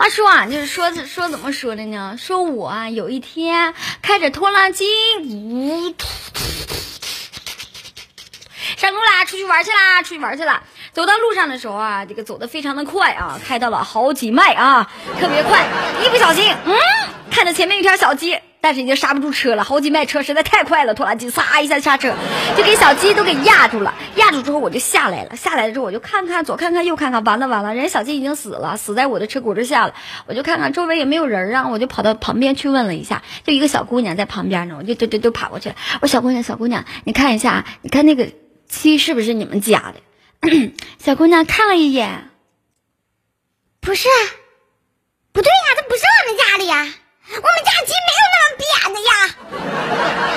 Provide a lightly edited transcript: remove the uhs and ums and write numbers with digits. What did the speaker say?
话说啊，就是说怎么说的呢？说我啊有一天开着拖拉机，上路啦，出去玩去啦！走到路上的时候啊，这个走得非常的快啊，开到了好几迈啊，特别快，一不小心，看着前面一条小鸡。但是已经刹不住车了，好几迈车实在太快了，拖拉机撒一下刹车，就给小鸡都给压住了。压住之后我就下来了之后我就看看左看看右看看，完了，人家小鸡已经死了，死在我的车轱辘下了。我就看看周围也没有人啊，我就跑到旁边去问了一下，就一个小姑娘在旁边呢，我就跑过去了。我说小姑娘，你看一下，你看那个鸡是不是你们家的？小姑娘看了一眼， 不是，不对呀，这不是我们家的呀，我们家鸡没有那么扁的呀。